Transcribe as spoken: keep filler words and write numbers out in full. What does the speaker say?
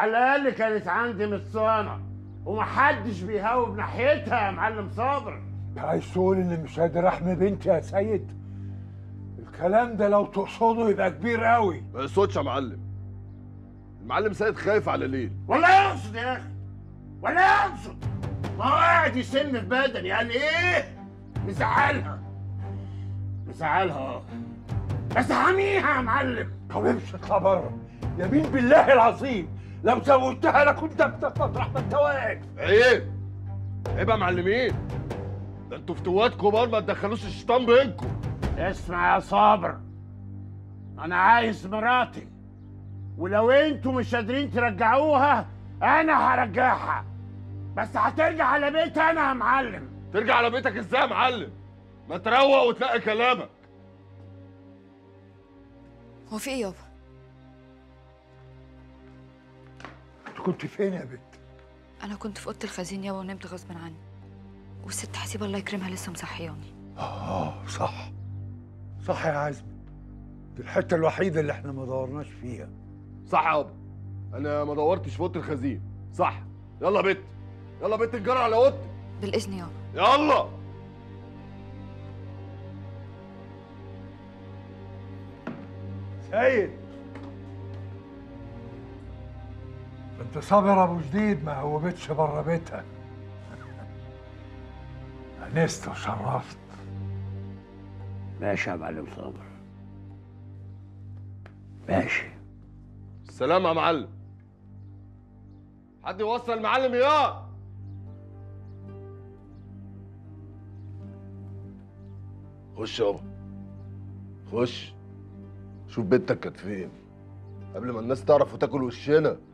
على الاقل كانت عندي متصانه ومحدش بيهاوب ناحيتها يا معلم صابر. عايز تقول اني مش قادر احمي بنتي يا سيد؟ الكلام ده لو تقصده يبقى كبير قوي. ما يقصدش يا معلم. المعلم سيد خايف على ليل. ولا يقصد يا اخي، ولا يقصد. ما هو قاعد يسن في بدني. يعني ايه؟ مزعلها مزعلها اه، بس حاميها يا معلم. طب امشي اطلع بره. يمين بالله العظيم لو زودتها انا كنت افتح مطرح ما انت واقف. عيب عيب يا معلمين، ده انتوا فتوات كبار، ما تدخلوش الشيطان بينكم. اسمع يا صابر، انا عايز مراتي، ولو انتوا مش قادرين ترجعوها انا هرجعها، بس هترجع على بيتي انا يا معلم. ترجع على بيتك ازاي يا معلم؟ ما تروق وتلاقي كلامك. هو في ايه يابا؟ انت كنت فين يا بنت؟ انا كنت في اوضه الخزين يابا ونمت غصب عني، والست حسيبه الله يكرمها لسه مصحياني. اه صح صح يا عزمي، دي الحته الوحيده اللي احنا ما دورناش فيها. صح يابا، انا ما دورتش في اوضه الخزين. صح. يلا بت يلا بت نجري على اوضتي. بالاذن يابا. يلا. سيد انت صابر ابو جديد ما هوبتش بره بيتها. انست وشرفت. ماشي يا معلم صابر، ماشي. السلام يا معلم. حد يوصل المعلم اياه. خش يابا خش، شوف بنتك كانت فين قبل ما الناس تعرف وتاكل وشنا.